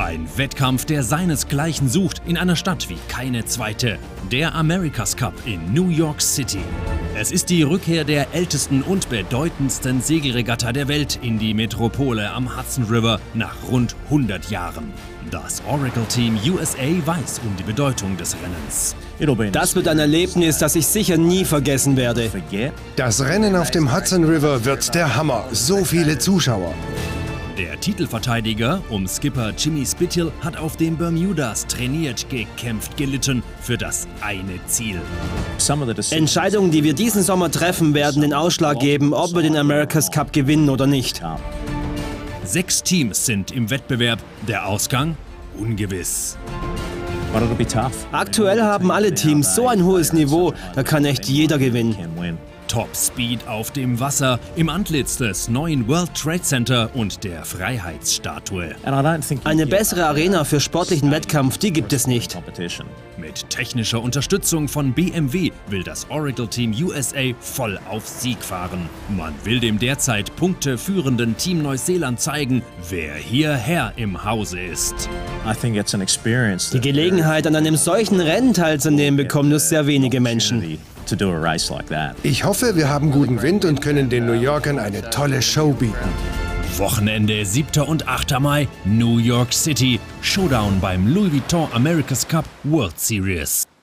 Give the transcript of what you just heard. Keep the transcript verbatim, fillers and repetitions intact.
Ein Wettkampf, der seinesgleichen sucht in einer Stadt wie keine zweite. Der America's Cup in New York City. Es ist die Rückkehr der ältesten und bedeutendsten Segelregatta der Welt in die Metropole am Hudson River nach rund hundert Jahren. Das Oracle Team U S A weiß um die Bedeutung des Rennens. Das wird ein Erlebnis, das ich sicher nie vergessen werde. Das Rennen auf dem Hudson River wird der Hammer. So viele Zuschauer. Der Titelverteidiger um Skipper Jimmy Spithill hat auf den Bermudas trainiert, gekämpft, gelitten für das eine Ziel. Entscheidungen, die wir diesen Sommer treffen, werden den Ausschlag geben, ob wir den America's Cup gewinnen oder nicht. Sechs Teams sind im Wettbewerb, der Ausgang ungewiss. Aktuell haben alle Teams so ein hohes Niveau, da kann echt jeder gewinnen. Top Speed auf dem Wasser, im Antlitz des neuen World Trade Center und der Freiheitsstatue. Eine bessere Arena für sportlichen Wettkampf, die gibt es nicht. Mit technischer Unterstützung von B M W will das Oracle Team U S A voll auf Sieg fahren. Man will dem derzeit punkteführenden Team Neuseeland zeigen, wer hier Herr im Hause ist. Die Gelegenheit, an einem solchen Rennen teilzunehmen, bekommen nur sehr wenige Menschen. Ich hoffe, wir haben guten Wind und können den New Yorkern eine tolle Show bieten. Wochenende siebter und achter Mai, New York City. Showdown beim Louis Vuitton America's Cup World Series.